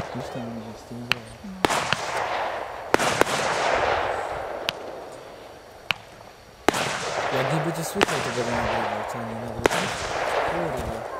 Już tam idzie z tym złem. Jak nie będzie słychać, to będę nagrywał. Co, nie nagrywasz? Kurde.